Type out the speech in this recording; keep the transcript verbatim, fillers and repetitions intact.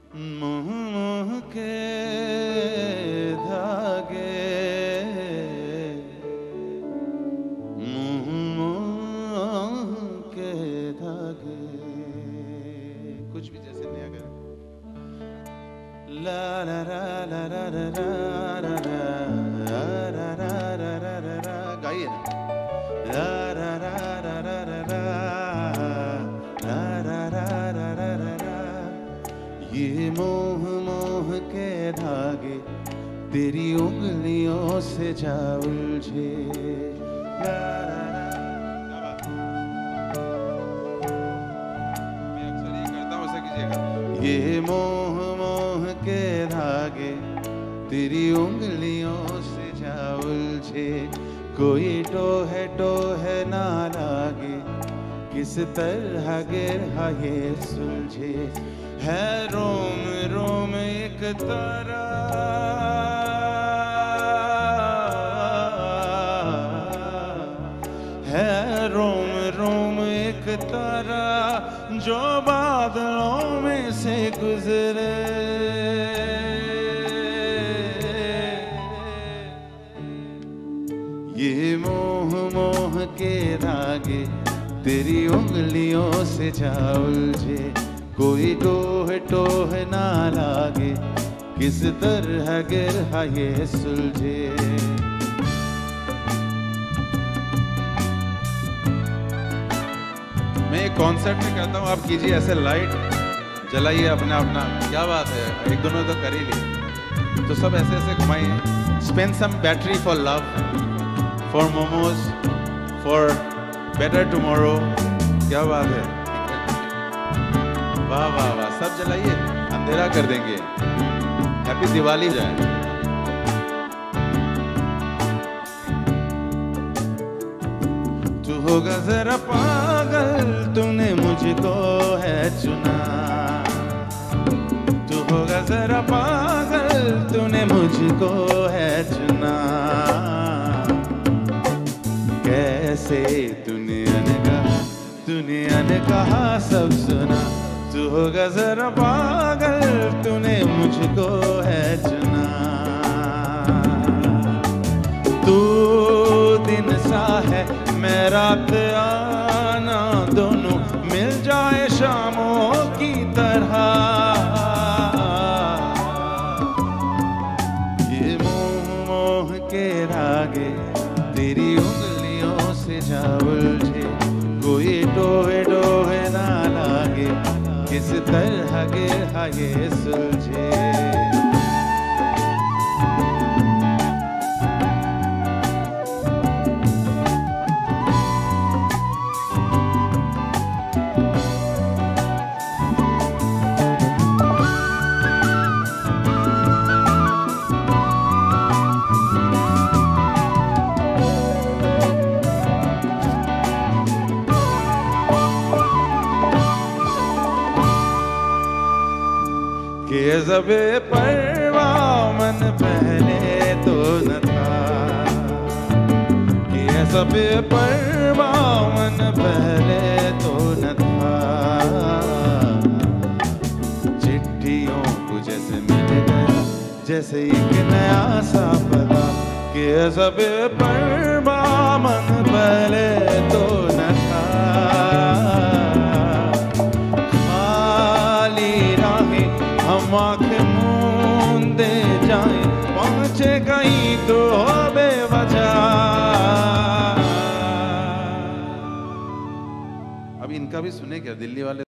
मोह मोह के धागे, मोह मोह के धागे, कुछ भी जैसे नया कर ला ला ला ला ला ला ला ला ला ला, गाइए ना। ला ला ला ला ला ला ला ला ला ला, ये मोह मोह के धागे तेरी उंगलियों से जा उलझे। ला ला ला, मैं अक्सर ये करता हूँ, ऐसा कीजिएगा। ये मोह मोह के धागे तेरी उंगलियों से जा उलझे, कोई टोहे टोहे ना लागे, किस तरह गिरहा ये सुलझे। है रोम रोम एक तारा, है रोम रोम एक तारा, जो बादलों में से गुजरे। ये मोह मोह के धागे तेरी उंगलियों से जा उलझे, कोई टोह टोह ना लागे, किस तरह गिरहा ये सुलझे। मैं एक कॉन्सर्ट में करता हूँ, आप कीजिए ऐसे लाइट जलाइए अपना अपना। क्या बात है, एक दोनों तो कर ही ली, तो सब ऐसे ऐसे घुमाइए। Spend some battery for love, for momos, for better tomorrow. क्या बात है, वाह वाह वाह, सब जलाइए, अंधेरा कर देंगे। हैप्पी दिवाली जाए। तू होगा जरा पागल, तूने मुझको है चुना। तू होगा जरा पागल, तूने मुझको है चुना। कैसे दुनिया ने कहा, दुनिया ने कहा सब सुना। तू होगा जरा पागल, तूने मुझको है चुना। तू दिन सा है मैं रात आना, दोनों मिल जाए शामों की तरह। ये मोह मोह के धागे तेरी उंगलियों से जा उलझे, कोई टोहे टोहे ना लागे, किस तरह गिरहा ये सुलझे। कि ज़बे परवाह मन पहले तो न था, कि ज़बे परवाह मन पहले तो न था। चिट्ठियों को जैसे मिल गया जैसे एक नया सा पता, कि ज़बे परवाह मन पहले तो न था। हम आँखें मूंदे जाएं, पहुँचे कहीं तो बेवजह। अब इनका भी सुने क्या, दिल्ली वाले